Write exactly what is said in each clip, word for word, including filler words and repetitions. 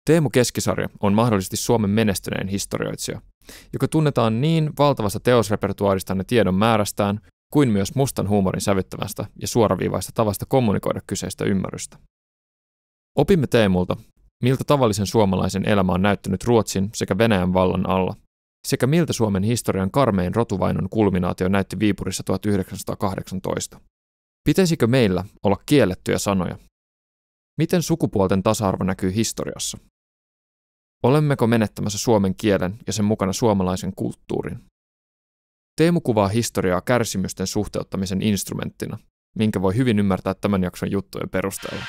Teemu Keskisarja on mahdollisesti Suomen menestyneen historioitsija, joka tunnetaan niin valtavasta teosrepertuaaristaan ja tiedon määrästään, kuin myös mustan huumorin sävyttävästä ja suoraviivaista tavasta kommunikoida kyseistä ymmärrystä. Opimme Teemulta, miltä tavallisen suomalaisen elämä on näyttänyt Ruotsin sekä Venäjän vallan alla, sekä miltä Suomen historian karmein rotuvainon kulminaatio näytti Viipurissa tuhatyhdeksänsataakahdeksantoista. Pitäisikö meillä olla kiellettyjä sanoja? Miten sukupuolten tasa-arvo näkyy historiassa? Olemmeko menettämässä suomen kielen ja sen mukana suomalaisen kulttuurin? Teemu kuvaa historiaa kärsimysten suhteuttamisen instrumenttina, minkä voi hyvin ymmärtää tämän jakson juttujen perusteella.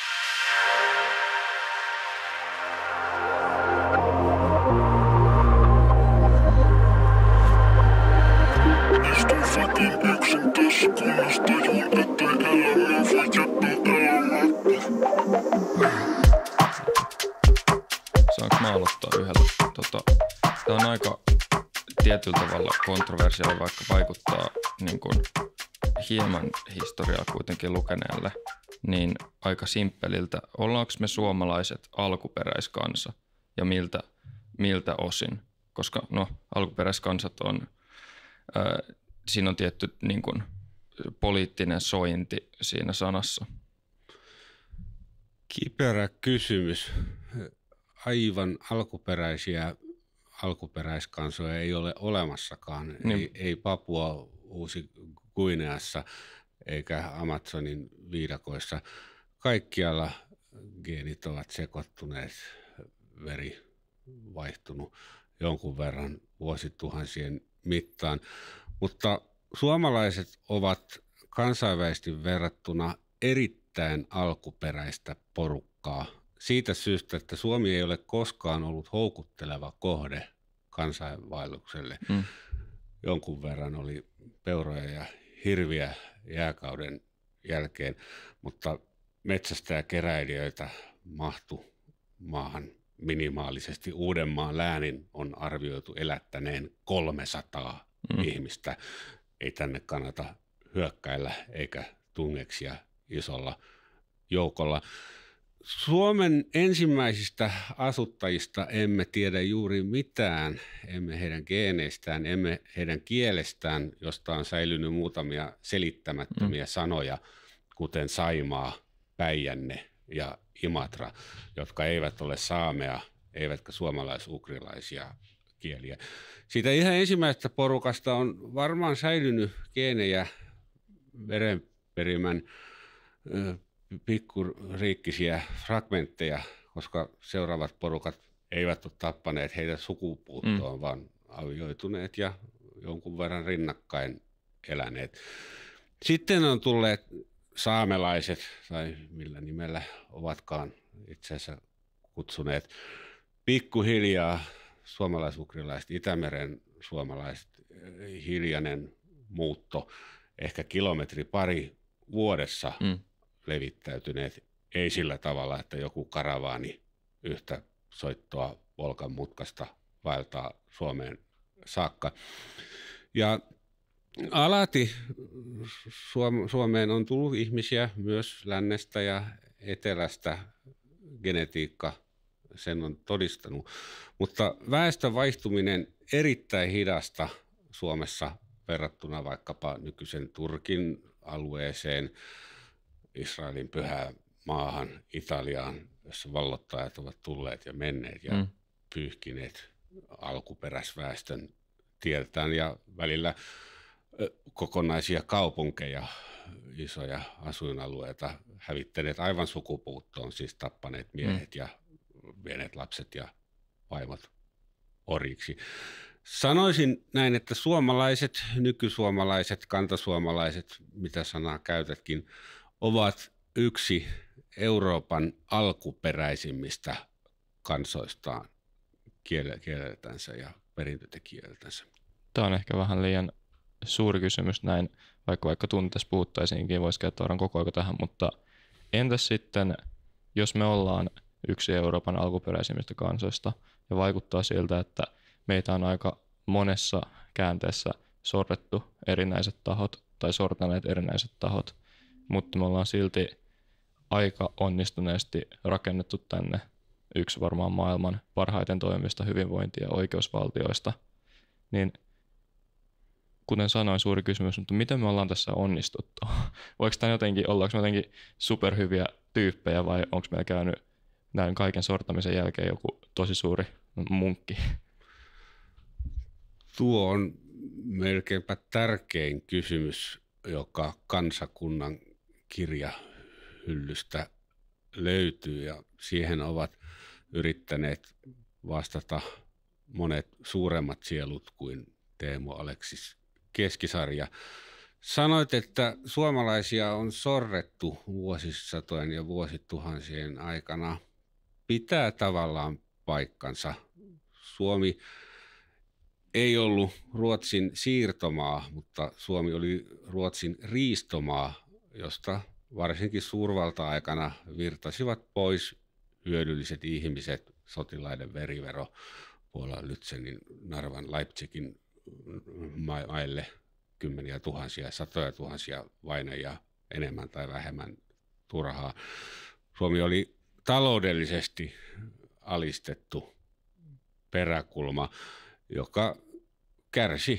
Saanko mä aloittaa yhdellä? Tota, tämä on aika tietyllä tavalla kontroversiaali, vaikka vaikuttaa niin kuin hieman historiaa kuitenkin lukeneelle, niin aika simppeliltä. Ollaanko me suomalaiset alkuperäiskansa ja miltä, miltä osin? Koska no, alkuperäiskansat on, ää, siinä on tietty niin kuin poliittinen sointi siinä sanassa. Kiperä kysymys. Aivan alkuperäisiä alkuperäiskansoja ei ole olemassakaan. Niin. Ei, ei Papua Uusi-Guineassa eikä Amazonin viidakoissa. Kaikkialla geenit ovat sekoittuneet, veri vaihtunut jonkun verran vuosituhansien mittaan. Mutta suomalaiset ovat kansainvälisesti verrattuna erittäin alkuperäistä porukkaa. Siitä syystä, että Suomi ei ole koskaan ollut houkutteleva kohde kansainvaellukselle. Mm. Jonkun verran oli peuroja ja hirviä jääkauden jälkeen, mutta metsästäjäkeräilijöitä mahtui maahan minimaalisesti. Uudenmaan läänin on arvioitu elättäneen kolmesataa mm. ihmistä. Ei tänne kannata hyökkäillä eikä tungeksia isolla joukolla. Suomen ensimmäisistä asuttajista emme tiedä juuri mitään, emme heidän geeneistään, emme heidän kielestään, josta on säilynyt muutamia selittämättömiä mm. sanoja, kuten Saimaa, Päijänne ja Imatra, jotka eivät ole saamea, eivätkä suomalais-ugrilaisia kieliä. Siitä ihan ensimmäisestä porukasta on varmaan säilynyt geenejä verenperimän pikkuriikkisiä fragmentteja, koska seuraavat porukat eivät ole tappaneet heitä sukupuuttoon, mm. vaan avioituneet ja jonkun verran rinnakkain eläneet. Sitten on tulleet saamelaiset, tai millä nimellä ovatkaan itse asiassa kutsuneet, pikkuhiljaa suomalaisukrilaiset, Itämeren suomalaiset, hiljainen muutto, ehkä kilometri pari vuodessa, mm. levittäytyneet, ei sillä tavalla, että joku karavaani yhtä soittoa Volkan mutkasta vaeltaa Suomeen saakka. Ja alati Suomeen on tullut ihmisiä myös lännestä ja etelästä, genetiikka sen on todistanut, mutta väestön vaihtuminen erittäin hidasta Suomessa verrattuna vaikkapa nykyisen Turkin alueeseen, Israelin pyhään maahan, Italiaan, jossa vallottajat ovat tulleet ja menneet ja mm. pyyhkineet alkuperäisväestön tieltään ja välillä kokonaisia kaupunkeja, isoja asuinalueita hävittäneet aivan sukupuuttoon, siis tappaneet miehet mm. ja vieneet lapset ja vaimot orjiksi. Sanoisin näin, että suomalaiset, nykysuomalaiset, kantasuomalaiset, mitä sanaa käytätkin, ovat yksi Euroopan alkuperäisimmistä kansoistaan kieleltänsä ja perintötekijöiltänsä. Tämä on ehkä vähän liian suuri kysymys näin, vaikka vaikka tunteessa puhuttaisiinkin, voisi käyttää koko ajan tähän, mutta entäs sitten, jos me ollaan yksi Euroopan alkuperäisimmistä kansoista ja vaikuttaa siltä, että meitä on aika monessa käänteessä sorrettu erinäiset tahot tai sortaneet erinäiset tahot, mutta me ollaan silti aika onnistuneesti rakennettu tänne yksi varmaan maailman parhaiten toimivista hyvinvointi- ja oikeusvaltioista. Niin kuten sanoin, suuri kysymys, mutta miten me ollaan tässä onnistuttu? Voiko tämä jotenkin, ollaanko me jotenkin superhyviä tyyppejä vai onko meillä käynyt näin kaiken sortamisen jälkeen joku tosi suuri munkki? Tuo on melkeinpä tärkein kysymys, joka kansakunnan kirjahyllystä löytyy, ja siihen ovat yrittäneet vastata monet suuremmat sielut kuin Teemu Aleksis Keskisarja. Sanoit, että suomalaisia on sorrettu vuosisatojen ja vuosituhansien aikana. Pitää tavallaan paikkansa. Suomi ei ollut Ruotsin siirtomaa, mutta Suomi oli Ruotsin riistomaa, josta varsinkin suurvalta-aikana virtasivat pois hyödylliset ihmiset, sotilaiden verivero Puolan, Lützenin, Narvan, Leipzigin maille kymmeniä tuhansia, satoja tuhansia vainajia enemmän tai vähemmän turhaa. Suomi oli taloudellisesti alistettu peräkulma, joka kärsi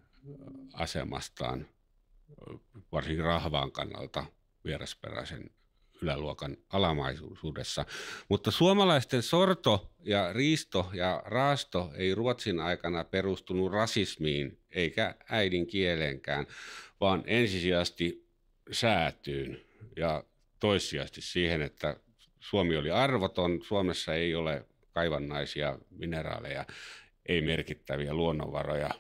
asemastaan varsinkin rahvaan kannalta vierasperäisen yläluokan alamaisuudessa. Mutta suomalaisten sorto ja riisto ja raasto ei Ruotsin aikana perustunut rasismiin eikä äidinkieleenkään, vaan ensisijaisesti säätyyn ja toissijasti siihen, että Suomi oli arvoton, Suomessa ei ole kaivannaisia mineraaleja, ei merkittäviä luonnonvaroja,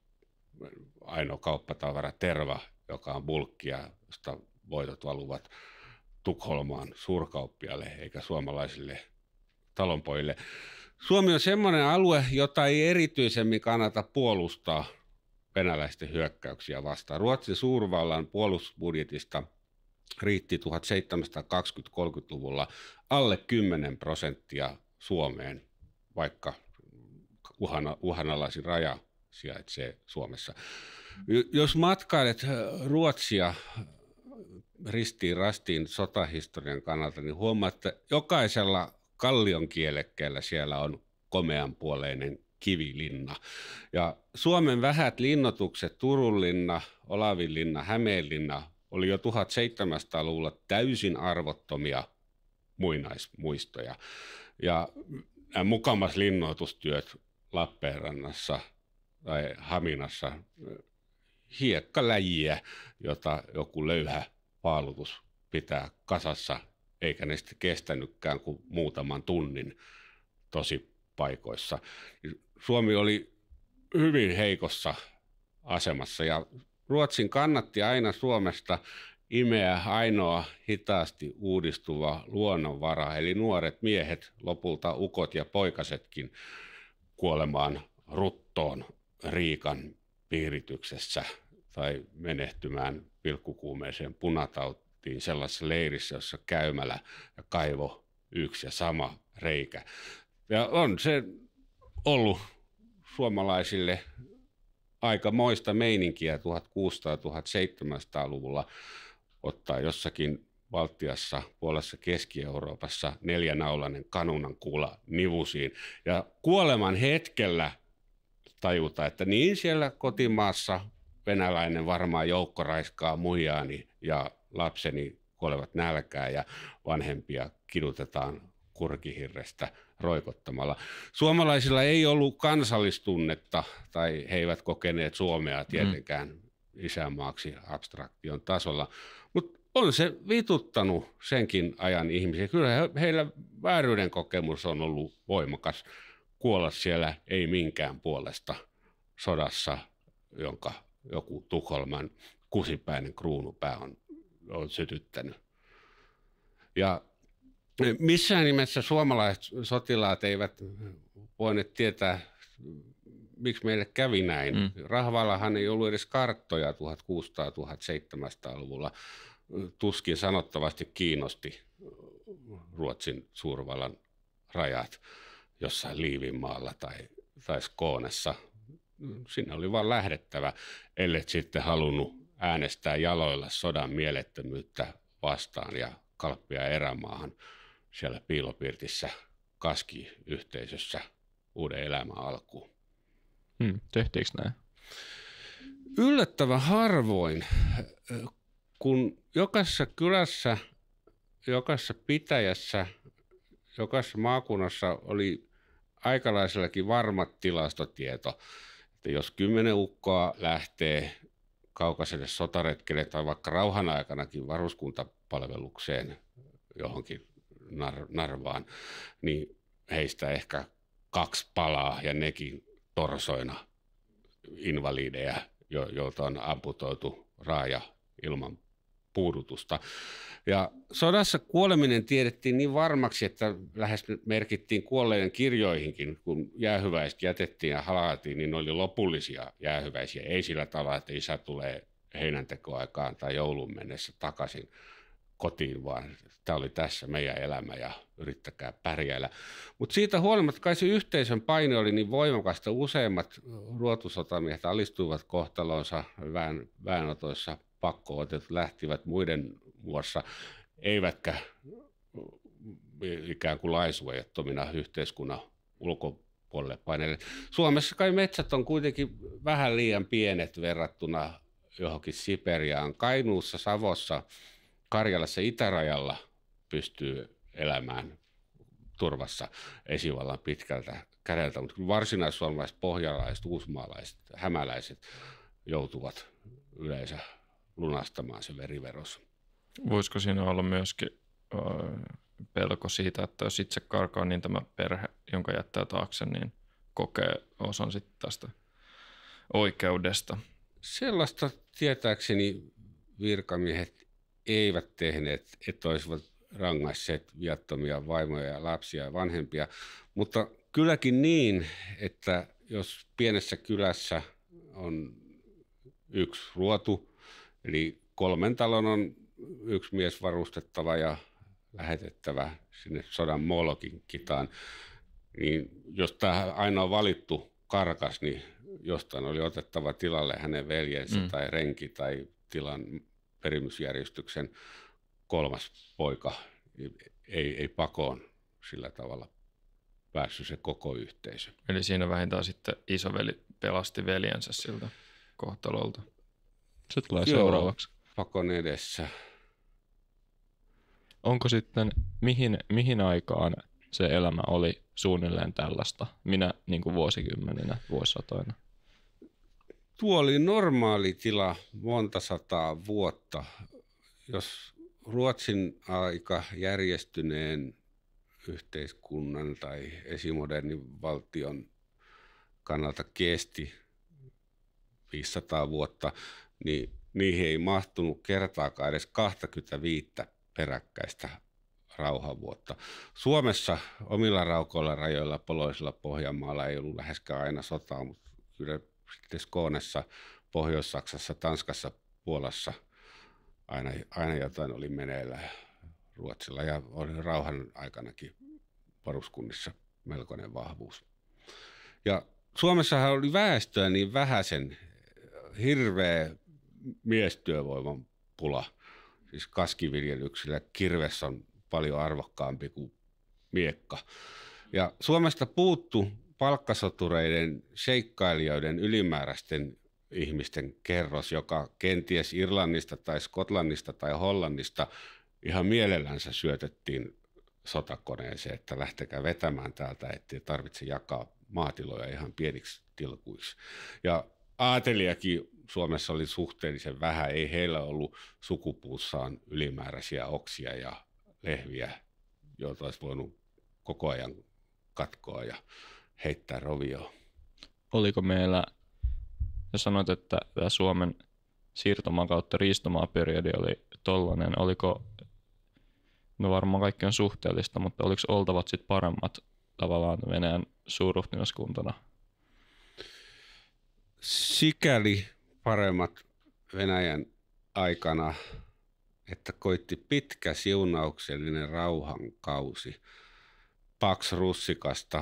ainoa kauppatavara terva, joka on bulkkia, josta voitot valuvat Tukholmaan suurkauppiaille eikä suomalaisille talonpojille. Suomi on semmoinen alue, jota ei erityisemmin kannata puolustaa venäläisten hyökkäyksiä vastaan. Ruotsin suurvallan puolustusbudjetista riitti tuhatseitsemänsataakaksikymmentä-kolmekymmentäluvulla alle kymmenen prosenttia Suomeen, vaikka uhana, uhanalaisin raja sijaitsee Suomessa. Jos matkailet Ruotsia ristiin rastiin sotahistorian kannalta, niin huomaat, että jokaisella kallion kielekkeellä siellä on komeanpuoleinen kivilinna. Ja Suomen vähät linnoitukset, Turunlinna, Olavinlinna, Hämeenlinna, oli jo tuhatseitsemänsataaluvulla täysin arvottomia muinaismuistoja. Ja nämä mukamas linnoitustyöt Lappeenrannassa tai Haminassa, hiekkaläjiä, jota joku löyhä paalutus pitää kasassa, eikä ne sitten kestänytkään kuin muutaman tunnin tosi paikoissa. Suomi oli hyvin heikossa asemassa ja Ruotsin kannatti aina Suomesta imeä ainoa hitaasti uudistuva luonnonvara, eli nuoret miehet, lopulta ukot ja poikasetkin kuolemaan ruttoon Riikan piirityksessä tai menehtymään pilkkukuumeeseen punatautiin sellaisessa leirissä, jossa käymälä ja kaivo yksi ja sama reikä. Ja on se ollut suomalaisille aikamoista meininkiä tuhatkuusisataa-tuhatseitsemänsataa-luvulla ottaa jossakin Baltiassa, Puolassa, Keski-Euroopassa neljänaulainen kanunankuula nivusiin ja kuoleman hetkellä tajuta, että niin siellä kotimaassa venäläinen varmaan joukko raiskaa muijaani ja lapseni kuolevat nälkään ja vanhempia kidutetaan kurkihirrestä roikottamalla. Suomalaisilla ei ollut kansallistunnetta tai he eivät kokeneet Suomea tietenkään mm. isänmaaksi abstraktion tasolla, mutta on se vituttanut senkin ajan ihmisiä. Kyllä heillä vääryyden kokemus on ollut voimakas kuolla siellä ei minkään puolesta sodassa, jonka joku Tukholman kusipäinen kruunupää on, on sytyttänyt. Ja missään nimessä suomalaiset sotilaat eivät voineet tietää, miksi meille kävi näin. Mm. Rahvallahan ei ollut edes karttoja tuhatkuusisataa-tuhatseitsemänsataa-luvulla. Tuskin sanottavasti kiinnosti Ruotsin suurvallan rajat jossain Liivinmaalla tai, tai Skånessa. Sinne oli vaan lähdettävä, ellei sitten halunnut äänestää jaloilla sodan mielettömyyttä vastaan ja kalppia erämaahan siellä piilopirtissä kaskiyhteisössä uuden elämän alkuun. Hmm, tehtiinkö näin? Yllättävän harvoin, kun jokaisessa kylässä, jokaisessa pitäjässä, jokaisessa maakunnassa oli aikalaisellakin varmat tilastotieto, että jos kymmenen ukkoa lähtee kaukaiselle sotaretkelle tai vaikka rauhan aikanakin varuskuntapalvelukseen johonkin nar- Narvaan, niin heistä ehkä kaksi palaa ja nekin torsoina invalideja, jo- joilta on amputoitu raaja ilman puudutusta. Ja sodassa kuoleminen tiedettiin niin varmaksi, että lähes merkittiin kuolleiden kirjoihinkin, kun jäähyväiset jätettiin ja halaatiin, niin ne oli lopullisia jäähyväisiä. Ei sillä tavalla, että isä tulee heinäntekoaikaan tai joulun mennessä takaisin kotiin, vaan tämä oli tässä meidän elämä ja yrittäkää pärjäillä. Mutta siitä huolimatta kai se yhteisön paine oli niin voimakasta. Useimmat ruotusotamiehet alistuivat kohtalonsa väen, väenotoissa, pakko-otetut lähtivät muiden muassa, eivätkä ikään kuin laisuojattomina yhteiskunnan ulkopuolelle paineille. Suomessa kai metsät on kuitenkin vähän liian pienet verrattuna johonkin Siperiaan. Kainuussa, Savossa, Karjalassa, itärajalla pystyy elämään turvassa esivallan pitkältä kädeltä, mutta varsinais-suomalaiset, pohjalaiset, uusmaalaiset, hämäläiset joutuvat yleensä lunastamaan se veriveros. Voisiko siinä olla myöskin ö, pelko siitä, että jos itse karkaa, niin tämä perhe, jonka jättää taakse, niin kokee osan sitten tästä oikeudesta? Sellaista tietääkseni virkamiehet eivät tehneet, että olisivat rangaisseet viattomia vaimoja ja lapsia ja vanhempia, mutta kylläkin niin, että jos pienessä kylässä on yksi ruotu, eli kolmen talon on yksi mies varustettava ja lähetettävä sinne sodan Molokin kitaan, niin jos tämä ainoa valittu karkas, niin jostain oli otettava tilalle hänen veljensä mm. tai renki tai tilan perimysjärjestyksen kolmas poika. Ei, ei pakoon sillä tavalla päässyt se koko yhteisö. Eli siinä vähintään sitten isoveli pelasti veljensä siltä kohtalolta. Se tulee Joo, seuraavaksi. Pakon edessä. Onko sitten, mihin, mihin aikaan se elämä oli suunnilleen tällaista? Minä niin kuin vuosikymmeninä, vuosisatoina? Tuo oli normaali tila monta sataa vuotta. Jos Ruotsin aika järjestyneen yhteiskunnan tai esimodernin valtion kannalta kesti viisisataa vuotta, niin niihin ei mahtunut kertaakaan edes kaksikymmentäviisi peräkkäistä rauhanvuotta. Suomessa omilla raukoilla rajoilla poloisilla Pohjanmaalla ei ollut läheskään aina sotaa, mutta kyllä sitten Skånessa, Pohjois-Saksassa, Tanskassa, Puolassa aina, aina jotain oli meneillä Ruotsilla ja oli rauhan aikanakin varuskunnissa melkoinen vahvuus. Ja Suomessahan oli väestöä niin vähäisen, hirveä miestyövoiman pula. Siis kaskiviljelyksillä kirves on paljon arvokkaampi kuin miekka. Ja Suomesta puuttu palkkasotureiden, seikkailijoiden, ylimääräisten ihmisten kerros, joka kenties Irlannista tai Skotlannista tai Hollannista ihan mielellänsä syötettiin sotakoneeseen, että lähtekää vetämään täältä, ettei tarvitse jakaa maatiloja ihan pieniksi tilkuiksi. Ja aateliakin Suomessa oli suhteellisen vähän, ei heillä ollut sukupuussaan ylimääräisiä oksia ja lehviä, joita olisi voinut koko ajan katkoa ja heittää rovioon. Oliko meillä, ja sanoit, että tämä Suomen siirtomaa kautta riistomaaperiodi oli tollainen, oliko, no varmaan kaikki on suhteellista, mutta oliko oltavat sitten paremmat tavallaan Venäjän suurruhtinaskuntana? Sikäli paremmat Venäjän aikana, että koitti pitkä siunauksellinen rauhankausi Pax Russikasta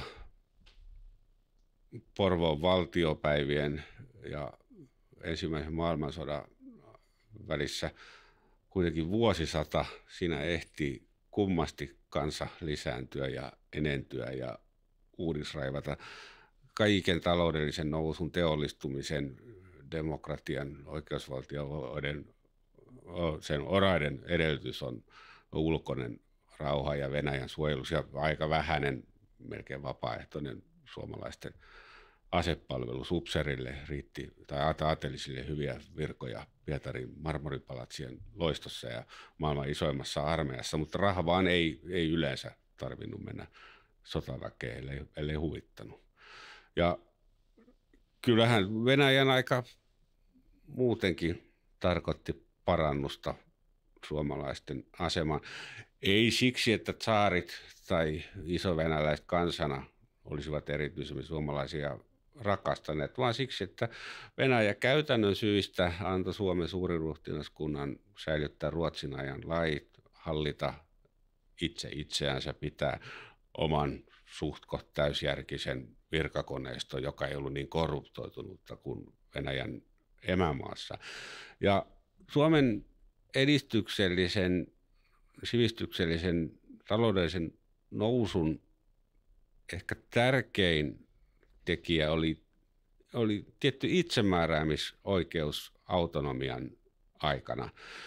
Porvoon valtiopäivien ja ensimmäisen maailmansodan välissä kuitenkin vuosisata. Siinä ehti kummasti kansa lisääntyä ja enentyä ja uudisraivata. Kaiken taloudellisen nousun, teollistumisen, demokratian, oikeusvaltioiden, sen oraiden edellytys on ulkoinen rauha ja Venäjän suojelus ja aika vähäinen, melkein vapaaehtoinen suomalaisten asepalvelus upserille riitti, tai aatelisille hyviä virkoja Pietarin marmoripalatsien loistossa ja maailman isoimmassa armeijassa, mutta raha vaan ei, ei yleensä tarvinnut mennä sotaväkeen, ellei, ellei huvittanut. Ja kyllähän Venäjän aika muutenkin tarkoitti parannusta suomalaisten asemaan. Ei siksi, että tsaarit tai isovenäläiset kansana olisivat erityisemmin suomalaisia rakastaneet, vaan siksi, että Venäjä käytännön syistä antoi Suomen suuriruhtinaskunnan säilyttää Ruotsin ajan lait, hallita itse itseänsä, pitää oman suhtkot täysjärkisen virkakoneiston, joka ei ollut niin korruptoitunutta kuin Venäjän emämaassa. Ja Suomen edistyksellisen, sivistyksellisen, taloudellisen nousun ehkä tärkein tekijä oli, oli tietty itsemääräämisoikeus autonomian aikana.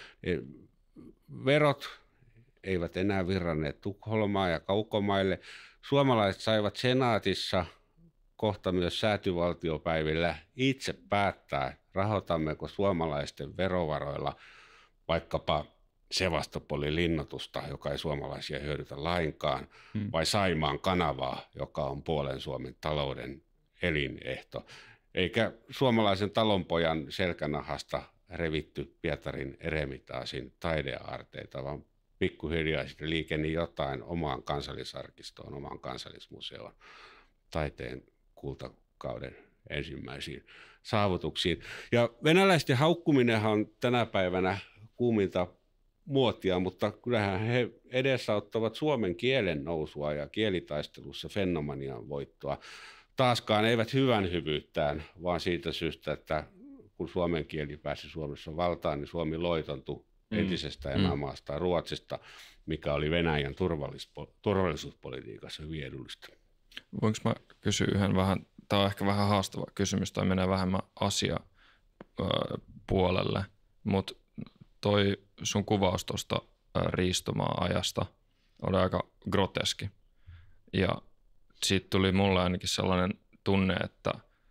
Verot eivät enää virranneet Tukholmaa ja Kaukomaille. Suomalaiset saivat senaatissa kohta myös säätyvaltiopäivillä itse päättää, rahoitammeko suomalaisten verovaroilla vaikkapa Sevastopolin linnoitusta, joka ei suomalaisia hyödytä lainkaan, hmm. vai Saimaan kanavaa, joka on puolen Suomen talouden elinehto. Eikä suomalaisen talonpojan selkänahasta revitty Pietarin eremitaasin taideaarteita, vaan pikkuhiljaa sitten liikeni jotain omaan kansallisarkistoon, omaan kansallismuseoon, taiteen kultakauden ensimmäisiin saavutuksiin. Ja venäläisten haukkuminenhan on tänä päivänä kuuminta muotia, mutta kyllähän he edesauttavat suomen kielen nousua ja kielitaistelussa Fennomanian voittoa. Taaskaan eivät hyvän hyvyyttään, vaan siitä syystä, että kun suomen kieli pääsi Suomessa valtaan, niin Suomi loitontui mm. entisestä emämaasta Ruotsista, mikä oli Venäjän turvallis- turvallisuuspolitiikassa hyvin edullista. Voinko mä kysyä yhden vähän, tämä on ehkä vähän haastava kysymys, tai menee vähemmän asia puolelle, mutta toi sun kuvaus tuosta riistomaa-ajasta oli aika groteski. Ja siitä tuli mulle ainakin sellainen tunne, että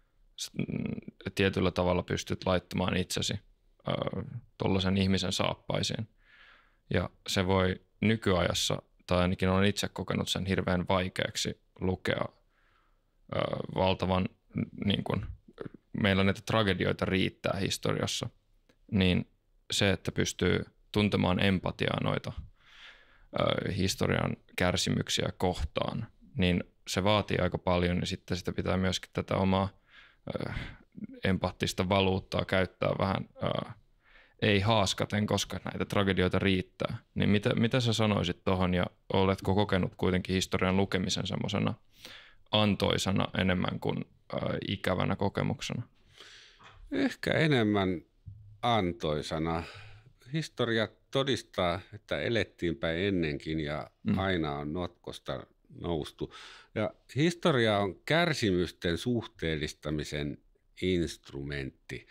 tietyllä tavalla pystyt laittamaan itsesi tuollaisen ihmisen saappaisiin. Ja se voi nykyajassa, tai ainakin olen itse kokenut sen hirveän vaikeaksi lukea valtavan, niin kuin, meillä näitä tragedioita riittää historiassa, niin se, että pystyy tuntemaan empatiaa noita ö, historian kärsimyksiä kohtaan, niin se vaatii aika paljon ja sitten sitä pitää myöskin tätä omaa ö, empaattista valuuttaa käyttää vähän ö, ei haaskaten, koska näitä tragedioita riittää. Niin mitä, mitä sä sanoisit tuohon ja oletko kokenut kuitenkin historian lukemisen semmoisena antoisana enemmän kuin ö, ikävänä kokemuksena? Ehkä enemmän antoisana. Historia todistaa, että elettiin päin ennenkin ja mm. aina on notkosta noustu. Ja historia on kärsimysten suhteellistamisen instrumentti.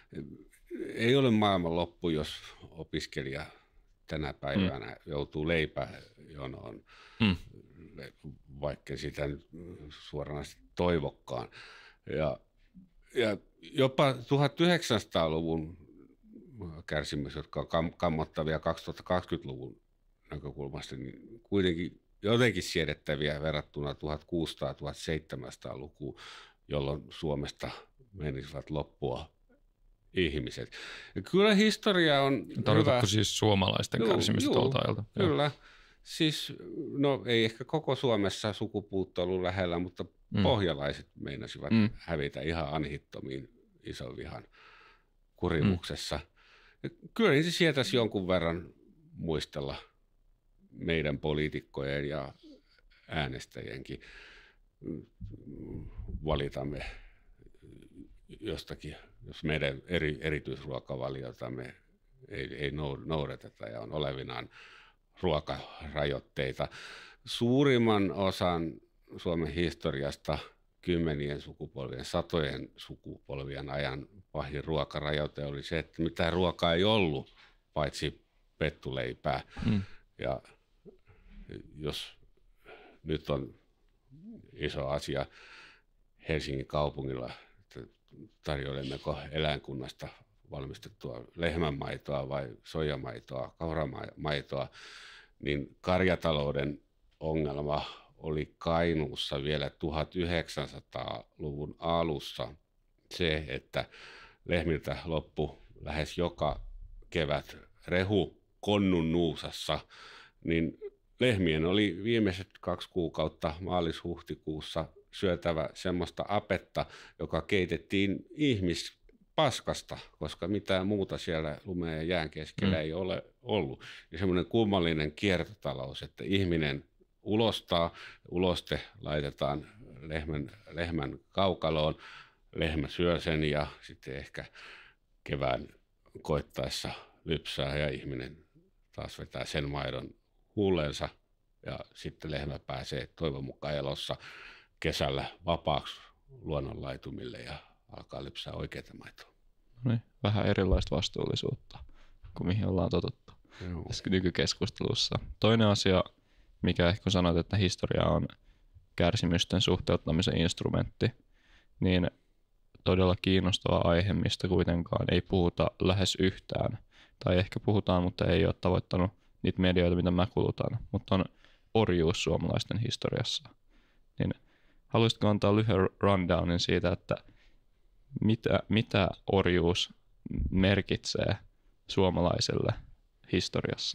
Ei ole maailman loppu, jos opiskelija tänä päivänä mm. joutuu leipäjonoon, mm. vaikka sitä suoranaisesti toivokkaan. Ja, ja jopa tuhatyhdeksänsataaluvun kärsimys, jotka on kammottavia kaksituhattakaksikymmentäluvun näkökulmasta, niin kuitenkin jotenkin siedettäviä verrattuna tuhatkuusisataa-tuhatseitsemänsataa-lukuun, jolloin Suomesta menisivät loppua ihmiset. Ja kyllä historia on Tarkoitatko hyvä. Siis suomalaisten juu, kärsimistä juu, tuolta ajalta? Kyllä. Siis, no ei ehkä koko Suomessa sukupuutto ollut lähellä, mutta mm. pohjalaiset meinasivat mm. hävitä ihan anhittomiin ison vihan kurimuksessa. Mm. Kyllä niin se sietäisi jonkun verran muistella meidän poliitikkojen ja äänestäjienkin. Valitamme jostakin, jos meidän eri, erityisruokavaliotamme ei, ei noudateta ja on olevinaan ruokarajoitteita. suurimman osan Suomen historiasta kymmenien sukupolvien, satojen sukupolvien ajan pahin ruokarajoite oli se, että mitään ruokaa ei ollut, paitsi pettuleipää. Mm. Ja jos nyt on iso asia Helsingin kaupungilla, että tarjoilemmeko eläinkunnasta valmistettua lehmänmaitoa vai soijamaitoa, kauramaitoa, niin karjatalouden ongelma oli Kainuussa vielä tuhatyhdeksänsataaluvun alussa se, että lehmiltä loppui lähes joka kevät rehu konnun nuusassa, niin lehmien oli viimeiset kaksi kuukautta maalis-huhtikuussa syötävä semmoista apetta, joka keitettiin ihmispaskasta, koska mitään muuta siellä lumeen ja jään keskellä mm. ei ole ollut. Ja semmoinen kummallinen kiertotalous, että ihminen ulostaa, uloste laitetaan lehmän, lehmän kaukaloon, lehmä syö sen ja sitten ehkä kevään koittaessa lypsää ja ihminen taas vetää sen maidon huuleensa ja sitten lehmä pääsee toivon mukaan elossa kesällä vapaaksi luonnonlaitumille ja alkaa lypsää oikeaa maitoa. No niin, vähän erilaista vastuullisuutta kuin mihin ollaan totuttu Joo. tässä nykykeskustelussa. Toinen asia, mikä ehkä kun sanoit, että historia on kärsimysten suhteuttamisen instrumentti, niin todella kiinnostava aihe, mistä kuitenkaan ei puhuta lähes yhtään. Tai ehkä puhutaan, mutta ei ole tavoittanut niitä medioita, mitä mä kulutan, mutta on orjuus suomalaisten historiassa. Niin haluaisitko antaa lyhyen rundownin siitä, että mitä, mitä orjuus merkitsee suomalaiselle historiassa?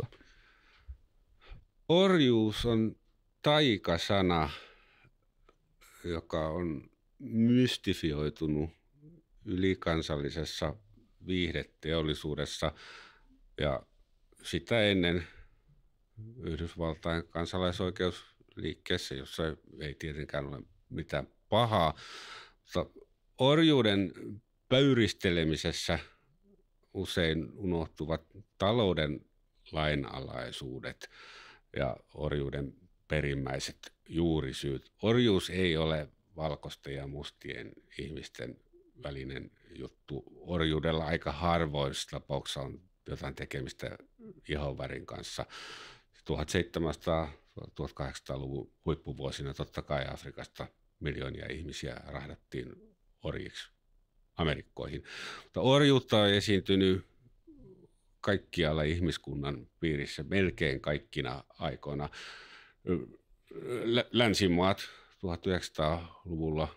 Orjuus on taikasana, joka on mystifioitunut ylikansallisessa viihdeteollisuudessa ja sitä ennen Yhdysvaltain kansalaisoikeusliikkeessä, jossa ei tietenkään ole mitään pahaa, mutta orjuuden pöyristelemisessä usein unohtuvat talouden lainalaisuudet ja orjuuden perimmäiset juurisyyt. Orjuus ei ole valkoisten ja mustien ihmisten välinen juttu. Orjuudella aika harvoissa tapauksissa on jotain tekemistä ihonvärin kanssa. tuhatseitsemänsataa-tuhatkahdeksansataaluvun huippuvuosina totta kai Afrikasta miljoonia ihmisiä rahdattiin orjiksi Amerikkoihin. Mutta orjuutta on esiintynyt kaikkialla ihmiskunnan piirissä melkein kaikkina aikoina. Länsimaat tuhatyhdeksänsataaluvulla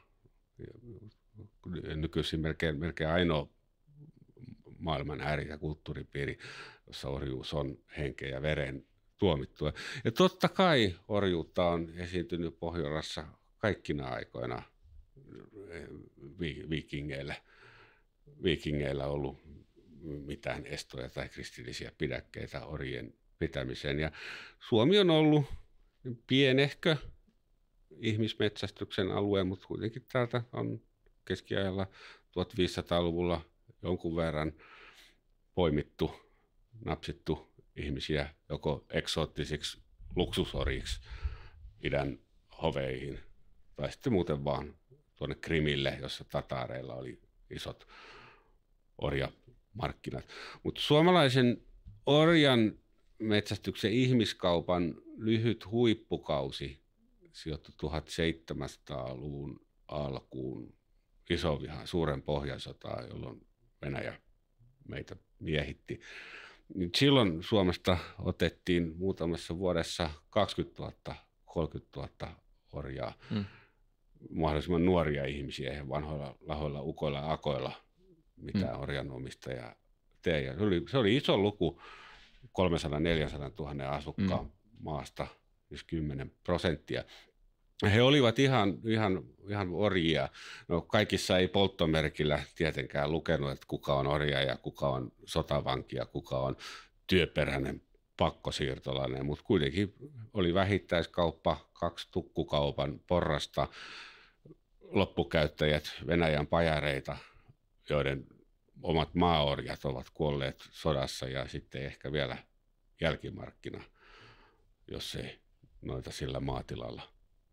nykyisin melkein, melkein ainoa maailman ääri- ja kulttuuripiiri, jossa orjuus on henkeen ja veren tuomittua. Ja totta kai orjuutta on esiintynyt Pohjolassa kaikkina aikoina viikingeillä. Viikingeillä on ollut mitään estoja tai kristillisiä pidäkkeitä orjien pitämiseen. Ja Suomi on ollut pienehkö ihmismetsästyksen alue, mutta kuitenkin täältä on keskiajalla tuhatviisisataaluvulla jonkun verran poimittu, napsittu ihmisiä joko eksoottisiksi luksusorjiksi idän hoveihin tai sitten muuten vaan tuonne Krimille, jossa tataareilla oli isot orjamarkkinat. Mutta suomalaisen orjan metsästyksen ihmiskaupan lyhyt huippukausi sijoittui tuhatseitsemänsataaluvun alkuun isovihan suuren pohjansotaan, jolloin Venäjä meitä miehitti. Silloin Suomesta otettiin muutamassa vuodessa kaksikymmentätuhatta kolmekymmentätuhatta orjaa, mm. mahdollisimman nuoria ihmisiä, vanhoilla lahoilla, ukoilla ja akoilla, mitä mm. orjanomistajaa tee. Ja se, oli, se oli iso luku, kolmesataa neljäsataa tuhatta asukkaan mm. maasta, siis kymmenen prosenttia. He olivat ihan, ihan, ihan orjia. No, kaikissa ei polttomerkillä tietenkään lukenut, että kuka on orja ja kuka on sotavanki ja kuka on työperäinen pakkosiirtolainen, mutta kuitenkin oli vähittäiskauppa, kaksi tukkukaupan porrasta, loppukäyttäjät Venäjän pajareita, joiden omat maaorjat ovat kuolleet sodassa ja sitten ehkä vielä jälkimarkkina, jos ei noita sillä maatilalla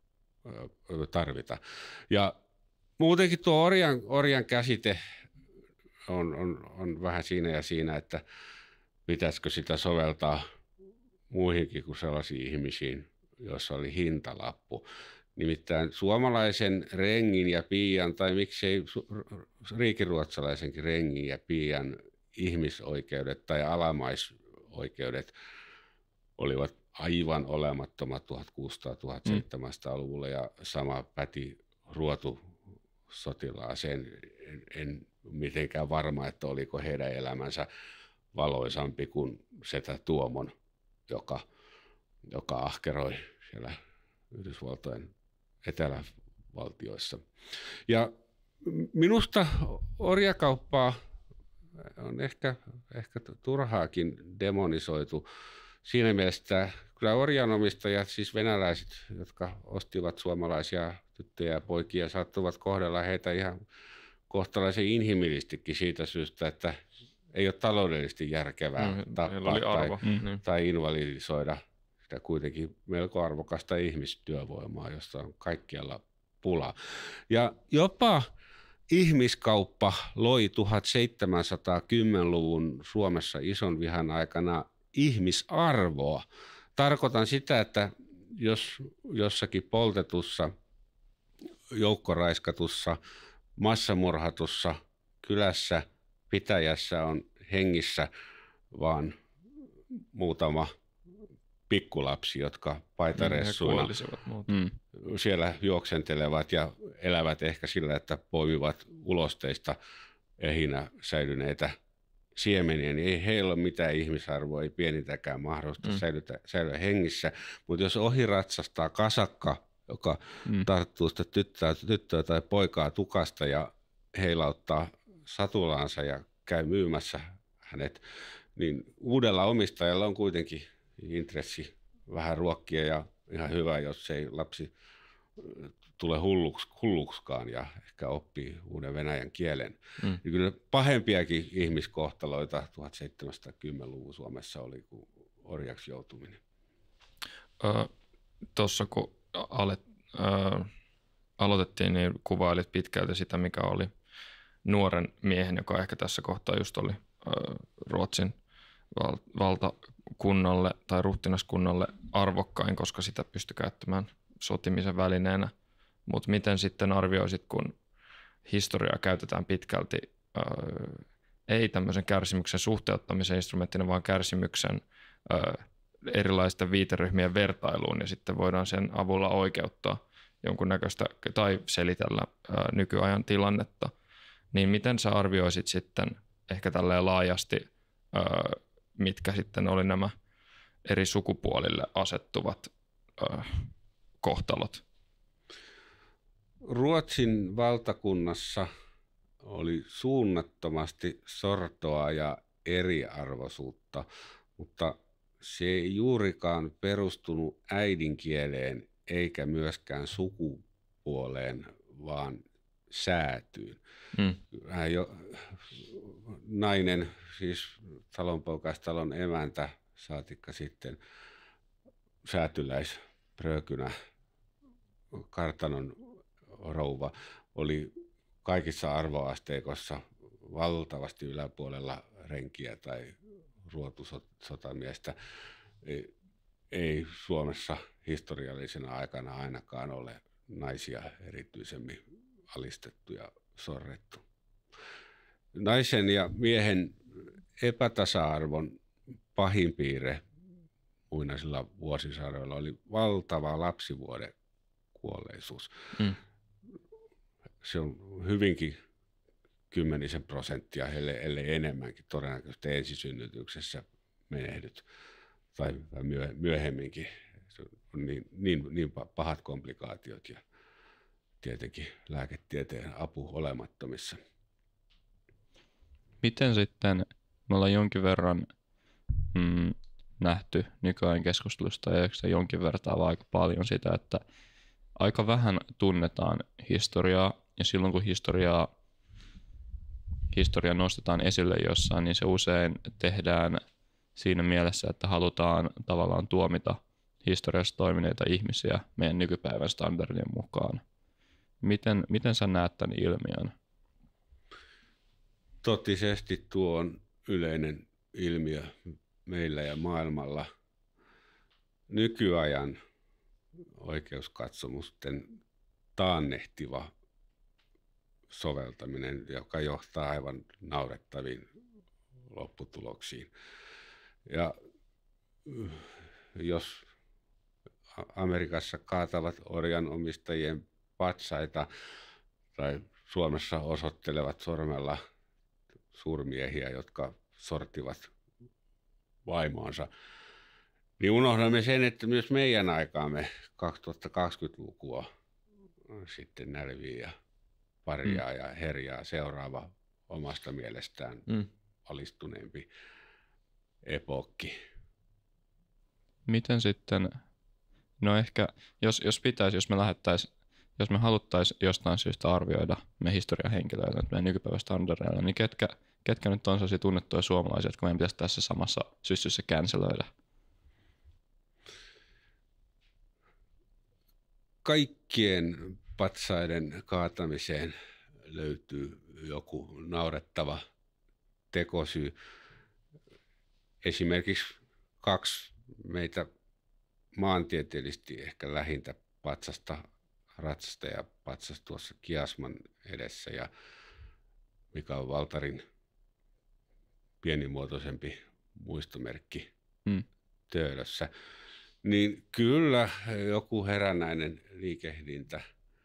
tarvita. Ja muutenkin tuo orjan, orjan käsite on, on, on vähän siinä ja siinä, että pitäisikö sitä soveltaa muihinkin kuin sellaisiin ihmisiin, joissa oli hintalappu. Nimittäin suomalaisen rengin ja piian, tai miksei riikiruotsalaisenkin rengin ja piian ihmisoikeudet tai alamaisoikeudet olivat aivan olemattomat tuhatkuusisataa-tuhatseitsemänsataa-luvulla ja sama päti ruotusotilaaseen. En, en mitenkään varma, että oliko heidän elämänsä valoisampi kuin setä Tuomon, joka, joka ahkeroi siellä Yhdysvaltojen etelävaltioissa. Ja minusta orjakauppaa on ehkä, ehkä turhaakin demonisoitu siinä mielessä, että kyllä orjanomistajat, siis venäläiset, jotka ostivat suomalaisia tyttöjä ja poikia, saattuvat kohdella heitä ihan kohtalaisen inhimillistikin siitä syystä, että ei ole taloudellisesti järkevää mm, tappaa tai, mm. tai invalidisoida sitä kuitenkin melko arvokasta ihmistyövoimaa, josta on kaikkialla pula. Ja jopa ihmiskauppa loi tuhatseitsemänsataakymmenluvun Suomessa ison vihan aikana ihmisarvoa. Tarkoitan sitä, että jos jossakin poltetussa, joukkoraiskatussa, massamurhatussa kylässä, pitäjässä on hengissä vaan muutama pikkulapsi, jotka paitaressuina mm. siellä juoksentelevat ja elävät ehkä sillä, että poimivat ulosteista ehinä säilyneitä siemeniä, niin ei heillä ole mitään ihmisarvoa, ei pienintäkään mahdollista mm. säilytä, säilyä hengissä. Mutta jos ohi ratsastaa kasakka, joka mm. tarttuu sitä tyttöä, tyttöä tai poikaa tukasta ja heilauttaa satulaansa ja käy myymässä hänet, niin uudella omistajalla on kuitenkin intressi vähän ruokkia ja ihan hyvä, jos ei lapsi tule hulluks, hullukskaan ja ehkä oppii uuden venäjän kielen. Mm. Ja kyllä pahempiakin ihmiskohtaloita tuhatseitsemänsataakymmenluvun Suomessa oli kuin orjaksi joutuminen. Öö, Tuossa kun alet, öö, aloitettiin, niin kuvailit pitkälti sitä, mikä oli nuoren miehen, joka ehkä tässä kohtaa just oli öö, Ruotsin val- valtakunnalle tai ruhtinaskunnalle arvokkain, koska sitä pystyi käyttämään sotimisen välineenä. Mutta miten sitten arvioisit, kun historiaa käytetään pitkälti öö, ei tämmöisen kärsimyksen suhteuttamisen instrumenttina, vaan kärsimyksen öö, erilaisten viiteryhmien vertailuun ja sitten voidaan sen avulla oikeuttaa jonkunnäköistä tai selitellä öö, nykyajan tilannetta. Niin miten sä arvioisit sitten ehkä tälleen laajasti, öö, mitkä sitten oli nämä eri sukupuolille asettuvat öö, kohtalot? Ruotsin valtakunnassa oli suunnattomasti sortoa ja eriarvoisuutta, mutta se ei juurikaan perustunut äidinkieleen eikä myöskään sukupuoleen, vaan säätyyn. Mm. Jo, nainen, siis talonpoikas, talon emäntä, saatikka sitten säätyläispröökynä, kartanon rouva, oli kaikissa arvoasteikossa valtavasti yläpuolella renkiä tai ruotusotamiestä. Ei, ei Suomessa historiallisena aikana ainakaan ole naisia erityisemmin alistettu ja sorrettu. Naisen ja miehen epätasa-arvon pahin piirre muinaisilla vuosisadoilla oli valtava lapsivuoden kuolleisuus. Mm. Se on hyvinkin kymmenisen prosenttia, ellei, ellei enemmänkin todennäköisesti ensisynnytyksessä menehdyt tai myöhemminkin. Se on niin, niin, niin pahat komplikaatiot ja tietenkin lääketieteen apu olemattomissa. Miten sitten, me ollaan jonkin verran mm, nähty nykyajan keskustelusta ja jonkin verran aika paljon sitä, että aika vähän tunnetaan historiaa ja silloin kun historiaa, historia nostetaan esille jossain, niin se usein tehdään siinä mielessä, että halutaan tavallaan tuomita historiassa toimineita ihmisiä meidän nykypäivän standardien mukaan. Miten, miten sä näet tämän ilmiön? Totisesti tuo on yleinen ilmiö meillä ja maailmalla. Nykyajan oikeuskatsomusten taannehtiva soveltaminen, joka johtaa aivan naurettaviin lopputuloksiin. Ja jos Amerikassa kaatavat orjanomistajien patsaita tai Suomessa osoittelevat sormella suurmiehiä, jotka sortivat vaimoansa, niin unohdamme sen, että myös meidän aikaamme kaksituhattakaksikymmentälukua sitten nälvii ja parjaa mm. ja herjaa seuraava omasta mielestään mm. alistuneempi epokki. Miten sitten, no ehkä, jos, jos pitäisi, jos me lähettäisiin, jos me haluttaisiin jostain syystä arvioida me historian henkilöitä meidän nykypäivän standardeilla, niin ketkä, ketkä nyt on sellaisia tunnettuja suomalaisia, jotka meidän pitäisi tässä samassa syssyssä canceloida? Kaikkien patsaiden kaatamiseen löytyy joku naurettava tekosyy. Esimerkiksi kaksi meitä maantieteellisesti ehkä lähintä patsasta, ratsasta ja patsasta tuossa Kiasman edessä ja Mikael Valtarin pienimuotoisempi muistomerkki hmm. Töölössä. Niin kyllä joku herännäinen liikehdintä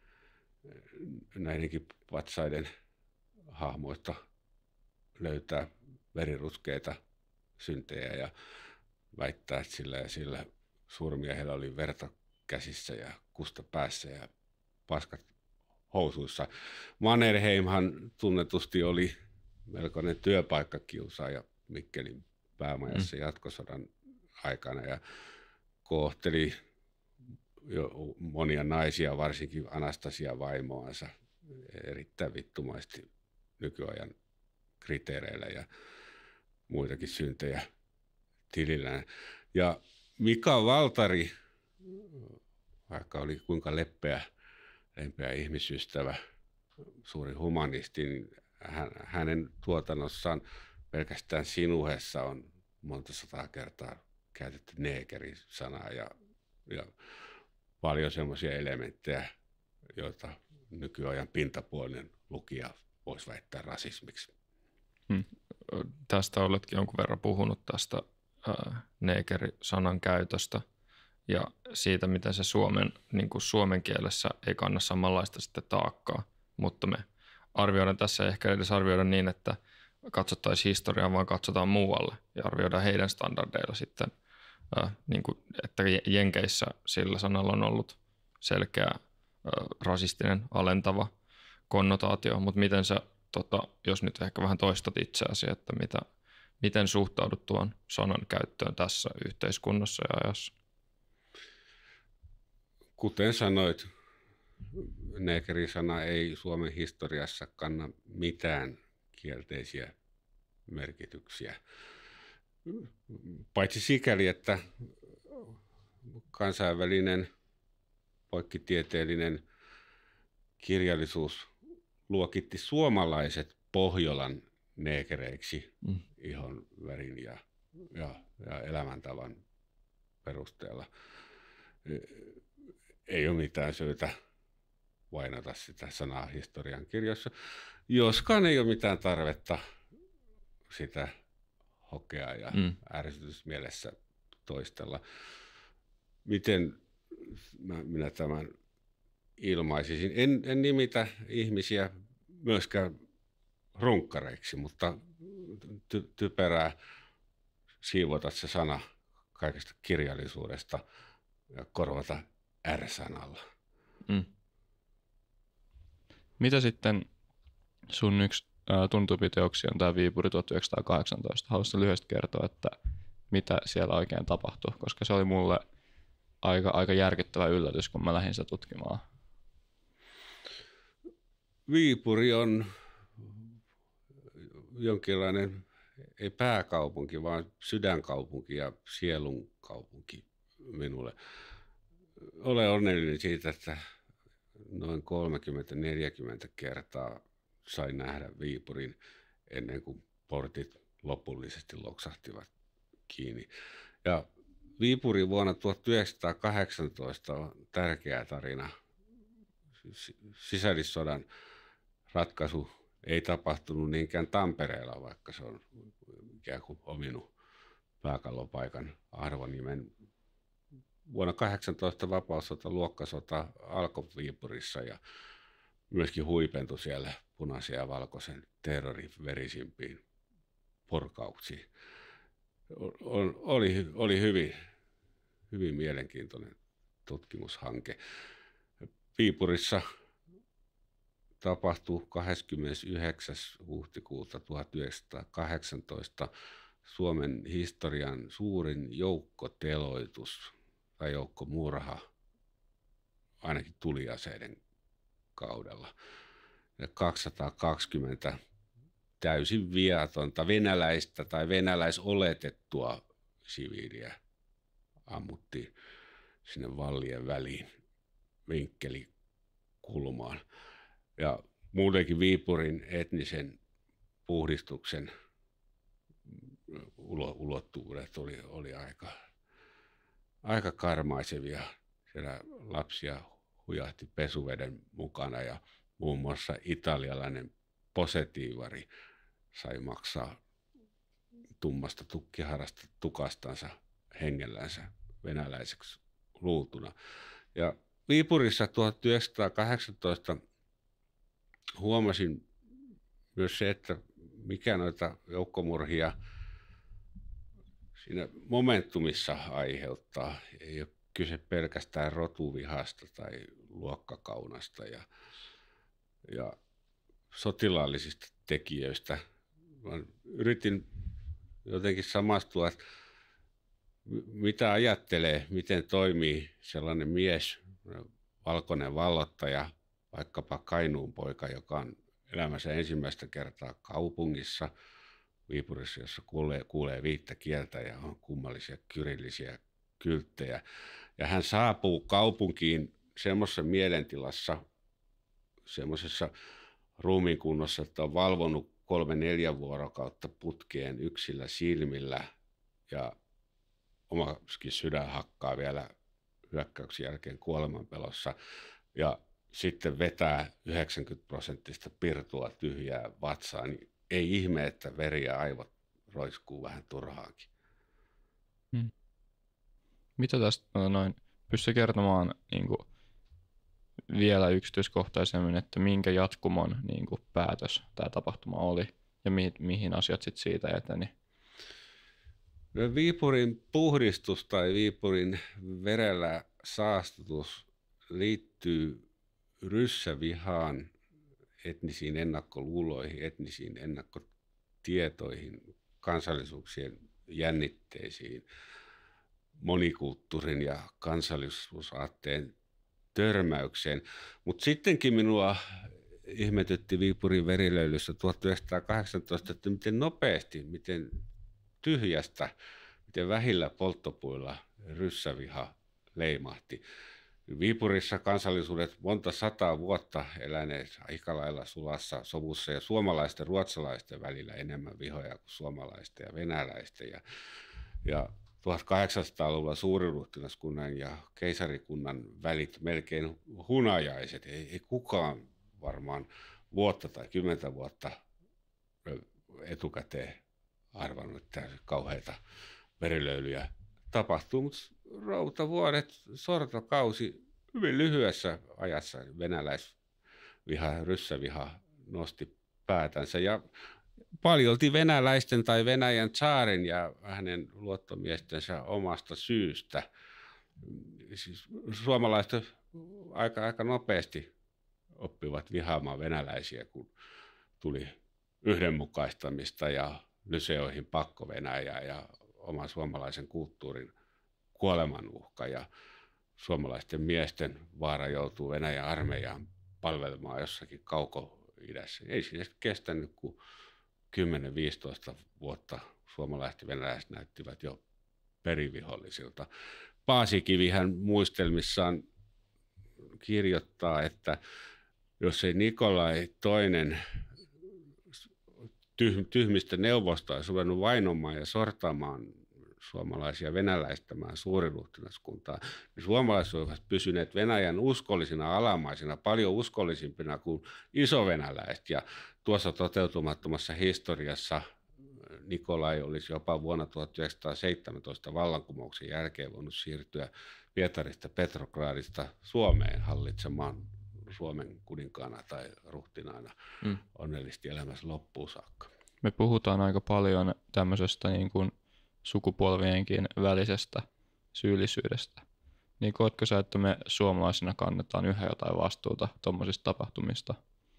näidenkin patsaiden hahmoista löytää veriruskeita syntejä ja väittää, että sillä ja sillä suurmiehellä oli verta käsissä ja kusta päässä ja paskat housuissa. Mannerheimhan tunnetusti oli melkoinen työpaikkakiusaaja Mikkelin päämajassa mm. jatkosodan aikana ja kohteli jo monia naisia, varsinkin Anastasia vaimoansa, erittäin vittumaisesti nykyajan kriteereillä ja muitakin syntejä tilillään. Ja Mika Valtari, vaikka oli kuinka leppeä, lempeä ihmisystävä, suuri humanisti, niin hän, hänen tuotannossaan pelkästään Sinuhessa on monta sataa kertaa käytetty neekeri-sanaa ja, ja paljon semmoisia elementtejä, joita nykyajan pintapuolinen lukija voisi väittää rasismiksi. Hmm. Tästä oletkin jonkun verran puhunut tästä ää, neekeri-sanan käytöstä ja siitä, miten se suomen, niin kuin suomen kielessä ei kanna samanlaista sitten taakkaa, mutta me arvioidaan tässä ehkä edes arvioida niin, että katsottaisiin historiaa, vaan katsotaan muualle ja arvioidaan heidän standardeilla sitten, ää, niin kuin, että Jenkeissä sillä sanalla on ollut selkeä ää, rasistinen, alentava konnotaatio, mutta miten sä, tota, jos nyt ehkä vähän toistat itseäsi, että mitä, miten suhtaudut tuon sanan käyttöön tässä yhteiskunnassa ja ajassa? Kuten sanoit, neekerisana ei Suomen historiassa kanna mitään kielteisiä merkityksiä. Paitsi sikäli, että kansainvälinen poikkitieteellinen kirjallisuus luokitti suomalaiset Pohjolan neekereiksi mm. ihon värin ja, ja, ja elämäntavan perusteella. Ei ole mitään syytä vainota sitä sanaa historian kirjoissa, joskaan ei ole mitään tarvetta sitä hokea ja mm. ärsytysmielessä toistella. Miten mä, minä tämän ilmaisisin? En, en nimitä ihmisiä myöskään runkkareiksi, mutta ty, typerää siivota se sana kaikesta kirjallisuudesta ja korvata R-sanalla. Mm. Mitä sitten sun yksi ää, tuntupi teoksia on tämä Viipuri tuhatyhdeksänsataakahdeksantoista? Haluaisin lyhyesti kertoa, että mitä siellä oikein tapahtui, koska se oli mulle aika, aika järkyttävä yllätys, kun mä lähdin sitä tutkimaan. Viipuri on jonkinlainen, ei pääkaupunki, vaan sydänkaupunki ja sielunkaupunki minulle. Olen onnellinen siitä, että noin kolmekymmentä neljäkymmentä kertaa sain nähdä Viipurin ennen kuin portit lopullisesti loksahtivat kiinni. Ja Viipuri vuonna tuhatyhdeksänsataakahdeksantoista on tärkeä tarina. Sisällissodan ratkaisu ei tapahtunut niinkään Tampereella, vaikka se on ikään kuin ominut pääkallopaikan arvonimen. Vuonna kahdeksantoista vapaussota, luokkasota alkoi Viipurissa ja myöskin huipentui siellä punaisen ja valkoisen terrorin verisimpiin purkauksiin. On, oli, oli hyvin, hyvin mielenkiintoinen tutkimushanke. Viipurissa tapahtui kahdeskymmenesyhdeksäs huhtikuuta tuhatyhdeksänsataakahdeksantoista Suomen historian suurin joukkoteloitus tai joukkomurha, ainakin tuliaseiden kaudella. Ja kaksisataakaksikymmentä täysin viatonta venäläistä tai venäläisoletettua siviiliä ammuttiin sinne vallien väliin vinkkelikulmaan. Ja muutenkin Viipurin etnisen puhdistuksen ulottuvuudet oli, oli aika, aika karmaisevia. Siellä lapsia hujahti pesuveden mukana ja muun muassa italialainen posetiivari sai maksaa tummasta tukkiharasta tukastansa hengellänsä venäläiseksi luultuna. Ja Viipurissa tuhatyhdeksänsataakahdeksantoista huomasin myös se, että mikä noita joukkomurhia siinä momentumissa aiheuttaa. Ei ole kyse pelkästään rotuvihasta tai luokkakaunasta ja, ja sotilaallisista tekijöistä. Mä yritin jotenkin samastua, että mitä ajattelee, miten toimii sellainen mies, valkoinen vallottaja, vaikkapa Kainuun poika, joka on elämänsä ensimmäistä kertaa kaupungissa, Viipurissa, jossa kuulee, kuulee viittä kieltä ja on kummallisia kyrillisiä kylttejä. Ja hän saapuu kaupunkiin semmoisessa mielentilassa, semmoisessa ruumiinkunnossa, että on valvonut kolme neljä vuorokautta putkeen yksillä silmillä ja omakin sydän hakkaa vielä hyökkäyksen jälkeen kuolemanpelossa ja sitten vetää yhdeksänkymmentä prosenttista pirtua tyhjää vatsaa, niin ei ihme, että veri ja aivot roiskuu vähän turhaankin. Hmm. Mitä tästä no noin, pystyy kertomaan niin kuin, vielä yksityiskohtaisemmin, että minkä jatkumon niin kuin, päätös tämä tapahtuma oli ja mihin, mihin asiat sit siitä eteni? No, Viipurin puhdistus tai Viipurin verellä saastutus liittyy ryssävihaan, etnisiin ennakkoluuloihin, etnisiin ennakkotietoihin, kansallisuuksien jännitteisiin, monikulttuurin ja kansallisuusaatteen törmäykseen. Mutta sittenkin minua ihmetytti Viipurin verilöylyssä tuhatyhdeksänsataakahdeksantoista, että miten nopeasti, miten tyhjästä, miten vähillä polttopuilla ryssäviha leimahti. Viipurissa kansallisuudet monta sataa vuotta eläneet aika lailla sulassa sovussa ja suomalaisten ja ruotsalaisten välillä enemmän vihoja kuin suomalaisten ja venäläisten. Ja, ja tuhatkahdeksansataaluvulla suuriruhtinaskunnan ja keisarikunnan välit melkein hunajaiset. Ei, ei kukaan varmaan vuotta tai kymmentä vuotta etukäteen arvannut, että kauheita verilöylyjä tapahtuu, mutta routavuodet, sortokausi, hyvin lyhyessä ajassa venäläisviha, ryssäviha nosti päätänsä ja paljolti venäläisten tai Venäjän tsaarin ja hänen luottomiestensä omasta syystä. Siis suomalaiset aika, aika nopeasti oppivat vihaamaan venäläisiä, kun tuli yhdenmukaistamista ja lyseoihin pakko-Venäjää ja oman suomalaisen kulttuurin kuolemanuhka ja suomalaisten miesten vaara joutuu Venäjän armeijaan palvelemaan jossakin kauko-idässä. Ei siinä kestänyt, kun kymmenen viisitoista vuotta suomalaiset ja venäläiset näyttivät jo perivihollisilta. Paasikivihän muistelmissaan kirjoittaa, että jos ei Nikolai toinen tyhmistä neuvosta olisi ruvennut vainomaan ja sortaamaan suomalaisia venäläistämään suuriruhtinaskuntaa, niin suomalaiset ovat pysyneet Venäjän uskollisina alamaisina, paljon uskollisimpina kuin isovenäläiset. Ja tuossa toteutumattomassa historiassa Nikolai olisi jopa vuonna tuhatyhdeksänsataaseitsemäntoista vallankumouksen jälkeen voinut siirtyä Pietarista Petrogradista Suomeen hallitsemaan Suomen kuninkaana tai ruhtinaana mm. onnellisesti elämässä loppuun saakka. Me puhutaan aika paljon tämmöisestä niin kuin sukupolvienkin välisestä syyllisyydestä. Niin koetko sä, että me suomalaisina kannetaan yhä jotain vastuuta tuommoisista tapahtumista?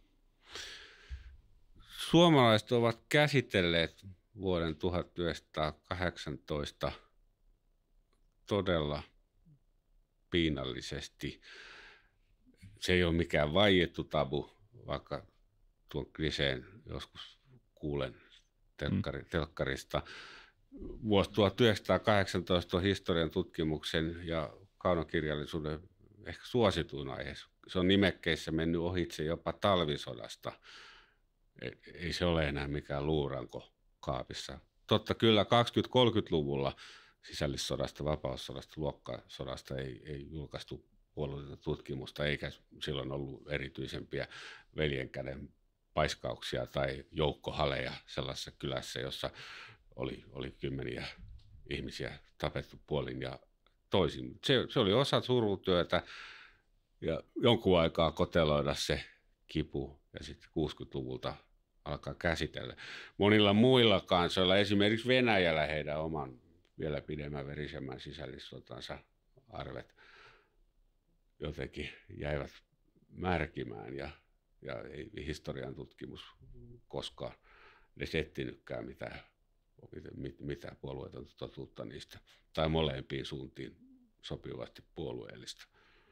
Suomalaiset ovat käsitelleet vuoden tuhatyhdeksänsataakahdeksantoista todella piinallisesti. Se ei ole mikään vaiettu tabu, vaikka tuon kliseen joskus kuulen telkkari, telkkarista. Vuosi tuhatyhdeksänsataakahdeksantoista on historian tutkimuksen ja kaunokirjallisuuden ehkä suosituin aihe. Se on nimekkeissä mennyt ohitse jopa talvisodasta. Ei se ole enää mikään luuranko kaapissa. Totta kyllä kaksikymmentä-kolmekymmentäluvulla sisällissodasta, vapaussodasta, luokkasodasta ei, ei julkaistu puolueetonta tutkimusta, eikä silloin ollut erityisempiä veljenkäden paiskauksia tai joukkohaleja sellaisessa kylässä, jossa oli, oli kymmeniä ihmisiä tapettu puolin ja toisin. Se, se oli osa surutyötä ja jonkun aikaa koteloida se kipu ja sitten kuusikymmentäluvulta alkaa käsitellä. Monilla muilla kansoilla, esimerkiksi Venäjällä heidän oman vielä pidemmän verisemmän sisällissotansa arvet jotenkin jäivät märkimään ja, ja ei historian tutkimus koskaan edes etsinytkään mitään, mitään puolueetonta totuutta niistä tai molempiin suuntiin sopivasti puolueellista.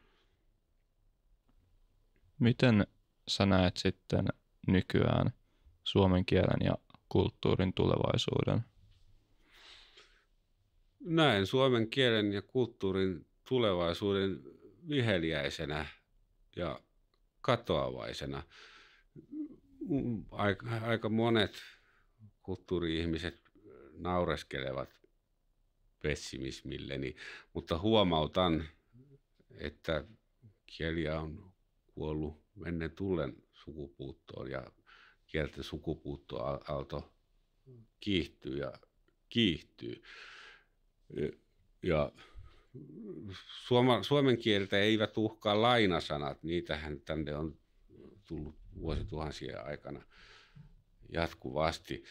Miten sä näet sitten nykyään suomen kielen ja kulttuurin tulevaisuuden? Näen suomen kielen ja kulttuurin tulevaisuuden viheliäisenä ja katoavaisena. Aika, aika monet kulttuuri-ihmiset naureskelevat pessimismilleni, mutta huomautan, että kieliä on kuollut menneen tullen sukupuuttoon ja kielten sukupuuttoaalto kiihtyy ja kiihtyy. Ja suoma, suomen kieltä eivät uhkaa lainasanat, niitähän tänne on tullut vuosituhansien aikana jatkuvasti.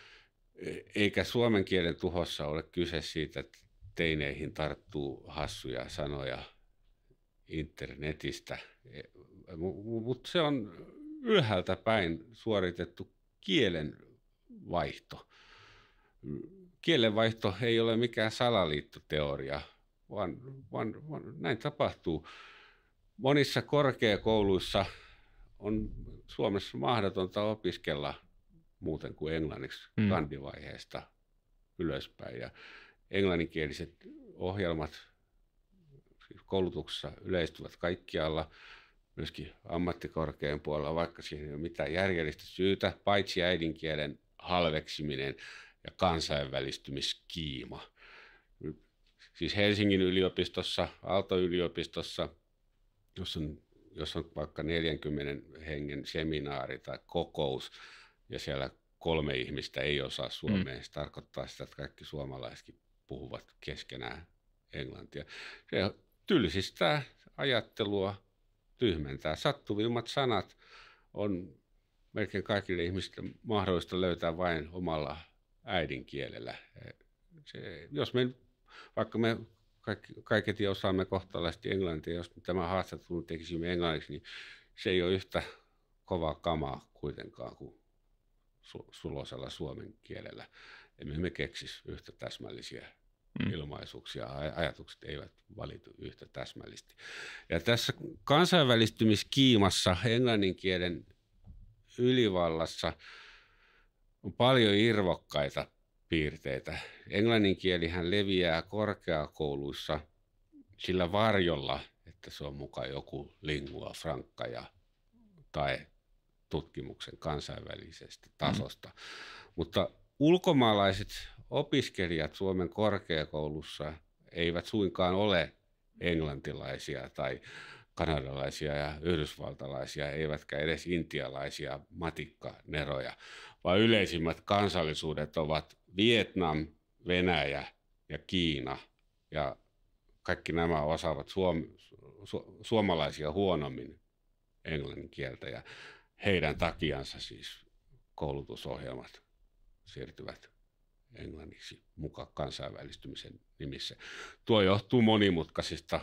Eikä suomen kielen tuhossa ole kyse siitä, että teineihin tarttuu hassuja sanoja internetistä, mutta se on ylhäältä päin suoritettu kielenvaihto. Kielenvaihto ei ole mikään salaliittoteoria, vaan, vaan, vaan näin tapahtuu. Monissa korkeakouluissa on Suomessa mahdotonta opiskella muuten kuin englanniksi mm. kandivaiheesta ylöspäin. Ja englanninkieliset ohjelmat koulutuksessa yleistyvät kaikkialla, myöskin ammattikorkean puolella, vaikka siihen ei ole mitään järjellistä syytä, paitsi äidinkielen halveksiminen ja kansainvälistymiskiima. Siis Helsingin yliopistossa, Aalto-yliopistossa, jos on, jos on vaikka neljänkymmenen hengen seminaari tai kokous, ja siellä kolme ihmistä ei osaa suomea, mm. se tarkoittaa sitä, että kaikki suomalaisetkin puhuvat keskenään englantia. Se tylsistää ajattelua, tyhmentää. Sattuvimmat sanat on melkein kaikille ihmisille mahdollista löytää vain omalla äidinkielellä. Se, jos me, vaikka me kaikki, kaiketi osaamme kohtalaisesti englantia, jos tämä haastattelu tekisimme englanniksi, niin se ei ole yhtä kovaa kamaa kuitenkaan kuin su, sulosella suomen kielellä. Emme me keksisi yhtä täsmällisiä mm. ilmaisuuksia. Ajatukset eivät valitu yhtä täsmällisesti. Ja tässä kansainvälistymiskiimassa englannin kielen ylivallassa on paljon irvokkaita piirteitä. Englannin kielihän leviää korkeakouluissa sillä varjolla, että se on mukaan joku lingua franca ja, tai tutkimuksen kansainvälisestä tasosta. Mm. Mutta ulkomaalaiset opiskelijat Suomen korkeakoulussa eivät suinkaan ole englantilaisia tai kanadalaisia ja yhdysvaltalaisia, eivätkä edes intialaisia matikkaneroja, vaan yleisimmät kansallisuudet ovat Vietnam, Venäjä ja Kiina. Ja kaikki nämä osaavat suom- su- suomalaisia huonommin englannin kieltä, ja heidän takiansa siis koulutusohjelmat siirtyvät englanniksi mukaan kansainvälistymisen nimissä. Tuo johtuu monimutkaisista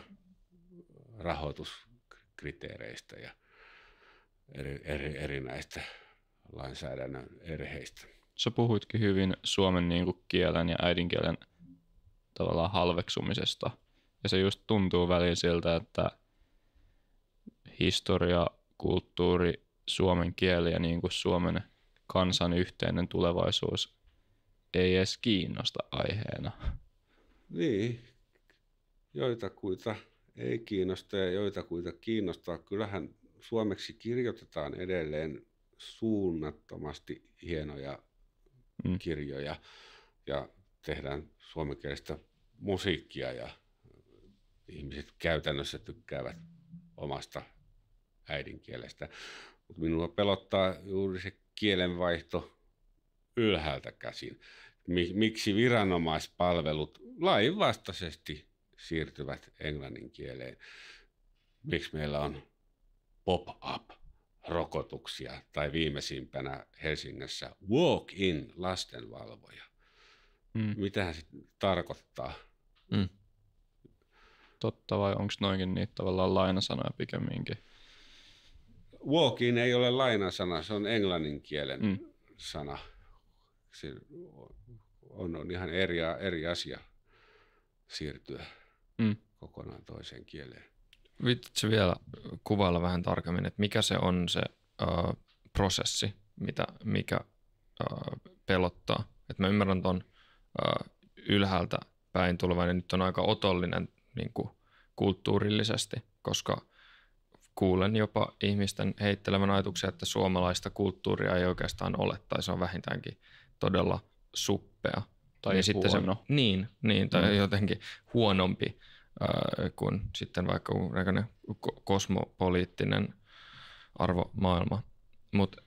rahoituskriteereistä ja eri, eri, erinäistä lainsäädännön erheistä. Sä puhuitkin hyvin suomen niin kuin kielen ja äidinkielen tavallaan halveksumisesta. Ja se just tuntuu välillä siltä, että historia, kulttuuri, suomen kieli ja niin kuin Suomen kansan yhteinen tulevaisuus ei edes kiinnosta aiheena. Niin, joitakuita ei kiinnosta ja joitakuita kiinnostaa. Kyllähän suomeksi kirjoitetaan edelleen suunnattomasti hienoja mm. kirjoja ja tehdään suomenkielistä musiikkia ja ihmiset käytännössä tykkäävät omasta äidinkielestä. Mutta minua pelottaa juuri se kielenvaihto ylhäältä käsin. Miksi viranomaispalvelut lainvastaisesti siirtyvät englannin kieleen? Miksi meillä on pop-up-rokotuksia tai viimeisimpänä Helsingissä walk-in lastenvalvoja? Mm. Mitähän se tarkoittaa? Mm. Totta vai onko noinkin niitä tavallaan lainasanoja pikemminkin? Walk-in ei ole lainasana, se on englannin kielen mm. sana. Se on, on ihan eri, eri asia siirtyä mm. kokonaan toiseen kieleen. Vitsi vielä kuvailla vähän tarkemmin, että mikä se on se uh, prosessi, mitä, mikä uh, pelottaa. Et mä ymmärrän tuon uh, ylhäältä päin tulevan, ja nyt on aika otollinen niin kuin kulttuurillisesti, koska kuulen jopa ihmisten heittelevän ajatuksia, että suomalaista kulttuuria ei oikeastaan ole, tai se on vähintäänkin todella suppea. Tai niin huono. Sitten se, niin, niin, tai mm. jotenkin huonompi äh, kuin sitten vaikka kosmopoliittinen arvomaailma. Mutta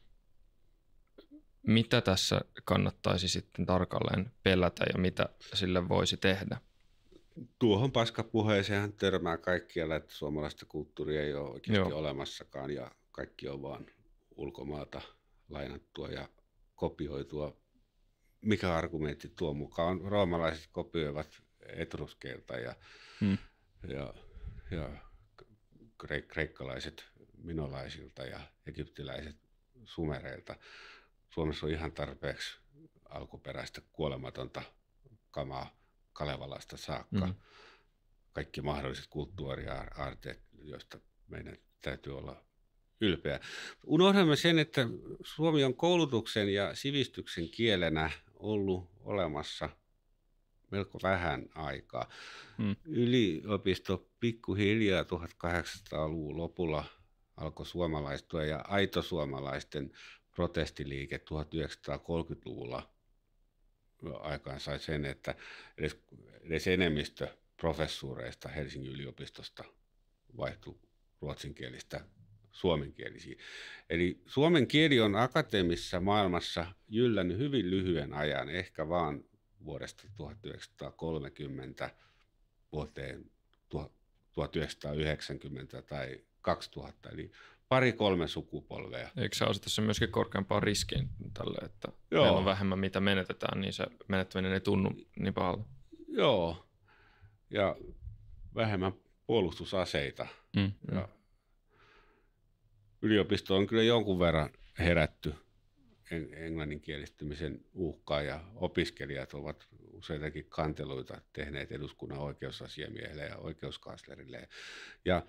mitä tässä kannattaisi sitten tarkalleen pelätä ja mitä sille voisi tehdä? Tuohon paskapuheeseen törmää kaikkialla, että suomalaista kulttuuria ei ole oikeasti Joo. olemassakaan ja kaikki on vaan ulkomaalta lainattua ja kopioitua. Mikä argumentti tuo mukaan? Roomalaiset kopioivat etruskeilta ja, hmm. ja, ja kre- kreikkalaiset minolaisilta ja egyptiläiset sumereilta. Suomessa on ihan tarpeeksi alkuperäistä kuolematonta kamaa Kalevalasta saakka. Mm. Kaikki mahdolliset kulttuuriaarteet, joista meidän täytyy olla ylpeä. Unohdamme sen, että suomi on koulutuksen ja sivistyksen kielenä ollut olemassa melko vähän aikaa. Mm. Yliopisto pikkuhiljaa tuhatkahdeksansataaluvun lopulla alkoi suomalaistua ja aito suomalaisten protestiliike tuhatyhdeksänsataakolmekymmentäluvulla aikaan sai sen, että edes, edes enemmistö professuureista Helsingin yliopistosta vaihtui ruotsinkielistä suomenkielisiin. Eli suomen kieli on akateemisessa maailmassa jyllännyt hyvin lyhyen ajan, ehkä vaan vuodesta tuhatyhdeksänsataakolmekymmentä vuoteen tuhatyhdeksänsataayhdeksänkymmentä tai kaksituhatta, eli pari-kolme sukupolvea. Eikö se aseta se myöskin korkeampaan riskiin tälle, että Joo. meillä on vähemmän mitä menetetään, niin se menettäminen ei tunnu niin pahalta? Joo, ja vähemmän puolustusaseita. Mm. Ja yliopisto on kyllä jonkun verran herätty englanninkielistymisen uhkaa, ja opiskelijat ovat useitakin kanteluita tehneet eduskunnan oikeusasiamiehelle ja oikeuskanslerille. Ja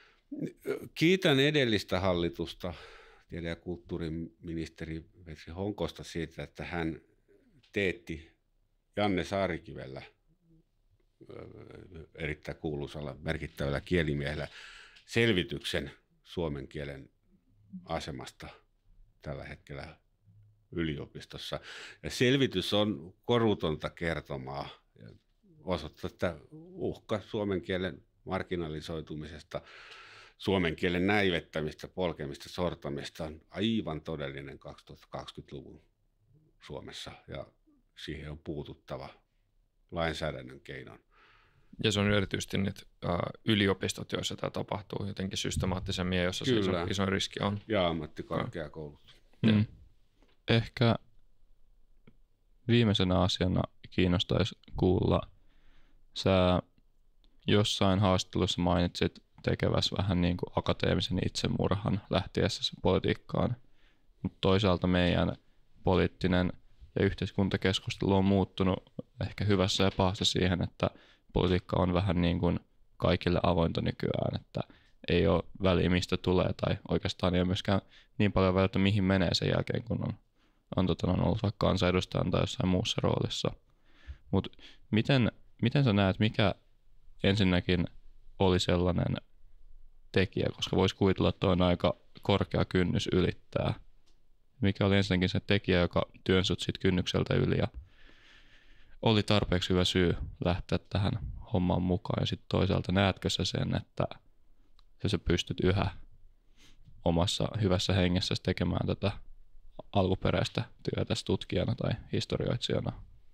kiitän edellistä hallitusta, tiede- ja kulttuuriministeri Petri Honkosta siitä, että hän teetti Janne Saarikivellä erittäin kuuluisalla merkittävällä kielimiehellä selvityksen suomen kielen asemasta tällä hetkellä yliopistossa. Ja selvitys on korutonta kertomaa ja osoittaa, että uhka suomen kielen marginalisoitumisesta, suomen kielen näivettämistä, polkemista, sortamista on aivan todellinen kaksituhattakaksikymmentäluvun Suomessa ja siihen on puututtava lainsäädännön keinoin. Ja se on erityisesti nyt uh, yliopistot, joissa tämä tapahtuu jotenkin systemaattisemmin ja jossa se iso, iso riski on. Ja ammattikorkeakoulut. Mm. Ehkä viimeisenä asiana kiinnostaisi kuulla, sä jossain haastattelussa mainitsit tekevässä vähän niin kuin akateemisen itsemurhan lähtiessä politiikkaan, mutta toisaalta meidän poliittinen ja yhteiskuntakeskustelu on muuttunut ehkä hyvässä ja pahassa siihen, että politiikka on vähän niin kuin kaikille avointa nykyään, että ei ole väliä mistä tulee tai oikeastaan ei ole myöskään niin paljon väliä, että mihin menee sen jälkeen, kun on, on, tota, on ollut vaikka kansanedustajan tai jossain muussa roolissa. Mutta miten, miten sä näet, mikä ensinnäkin oli sellainen tekijä, koska voisi kuvitella, että on aika korkea kynnys ylittää. Mikä oli ensinnäkin se tekijä, joka työnsi sut sit kynnykseltä yli ja oli tarpeeksi hyvä syy lähteä tähän hommaan mukaan. Ja sitten toisaalta näetkö sä sen, että sä pystyt yhä omassa hyvässä hengessä tekemään tätä alkuperäistä työtä tutkijana tai historioitsijana?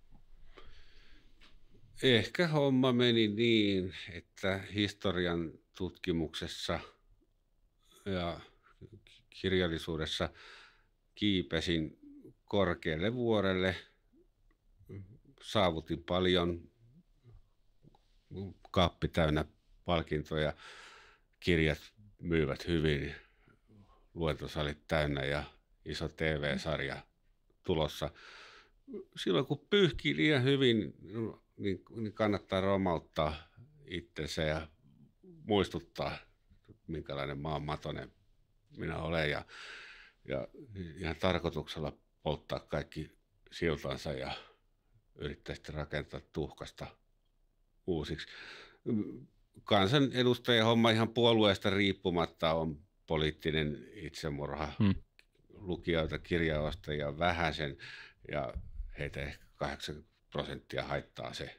Ehkä homma meni niin, että historian tutkimuksessa ja kirjallisuudessa kiipesin korkealle vuorelle, saavutin paljon, kaappi täynnä palkintoja, kirjat myyvät hyvin, luentosalit täynnä ja iso T V-sarja tulossa. Silloin kun pyyhkii liian hyvin, niin kannattaa romauttaa itsensä ja muistuttaa, minkälainen maanmatoinen minä olen. Ja, ja ihan tarkoituksella polttaa kaikki siltansa ja yrittää sitten rakentaa tuhkasta uusiksi. Kansanedustajan homma ihan puolueesta riippumatta on poliittinen itsemurha. Hmm. Lukijoita, kirjaostajia vähäsen ja heitä ehkä kahdeksankymmentä prosenttia haittaa se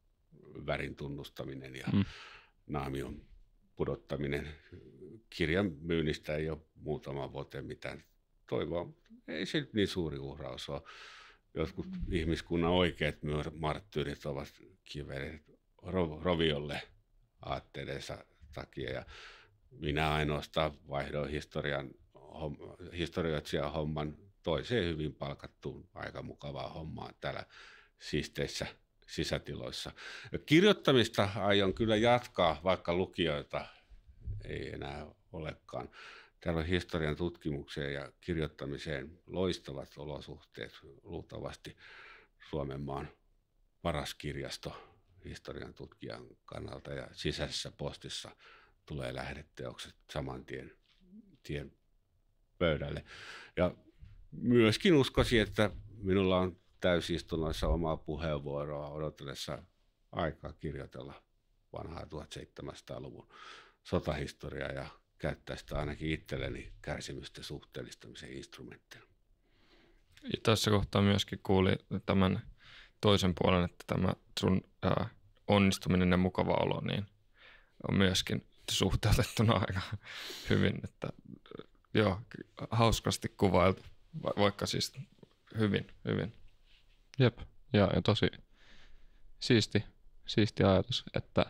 värin tunnustaminen ja hmm. naamion pudottaminen. Kirjan myynnistä ei ole muutama vuoteen mitään toivoa, mutta ei se nyt niin suuri uhraus ole. Jotkut ihmiskunnan oikeat marttyyrit ovat kiveneet roviolle aatteidensa takia ja minä ainoastaan vaihdoin historian, historioitsijan homman toiseen hyvin palkattuun aika mukavaa hommaa täällä siisteissä sisätiloissa. Ja kirjoittamista aion kyllä jatkaa, vaikka lukijoita ei enää olekaan. Täällä on historian tutkimukseen ja kirjoittamiseen loistavat olosuhteet, luultavasti Suomen maan paras kirjasto historian tutkijan kannalta ja sisäisessä postissa tulee lähdeteokset saman tien, tien pöydälle. Ja myöskin uskoisin, että minulla on täysistunnoissa omaa puheenvuoroa odotellessa aikaa kirjoitella vanhaa tuhatseitsemänsataaluvun sotahistoriaa ja käyttää sitä ainakin itselleni kärsimysten suhteellistamisen instrumenttina. Ja tässä kohtaa myöskin kuuli tämän toisen puolen, että tämä sun ää, onnistuminen ja mukava olo niin on myöskin suhteutettuna aika hyvin, että joo, hauskasti kuvailtu, vaikka siis hyvin, hyvin. Jep, ja, ja tosi siisti, siisti ajatus, että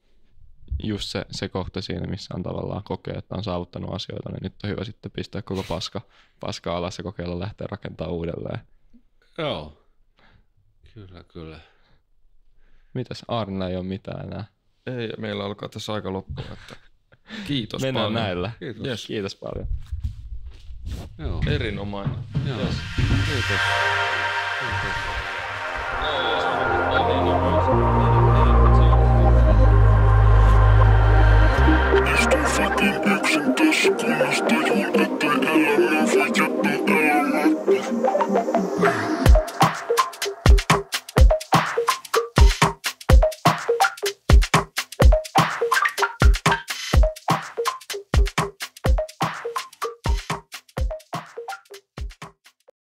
just se, se kohta siinä, missä on tavallaan kokee, että on saavuttanut asioita, niin nyt on hyvä sitten pistää koko paska, paska alas ja kokeilla lähteä rakentamaan uudelleen. Joo, kyllä, kyllä. Mitäs, Aarnilla ei ole mitään enää? Ei, meillä alkaa tässä aika loppua, että kiitos Mennään paljon. näillä. Kiitos. Yes. Kiitos paljon. Joo. Erinomainen. Joo. Yes. Kiitos. Kiitos. Istun fucking yksin tässä kunnossa tajun, ettei elämää voi jättää elämättä.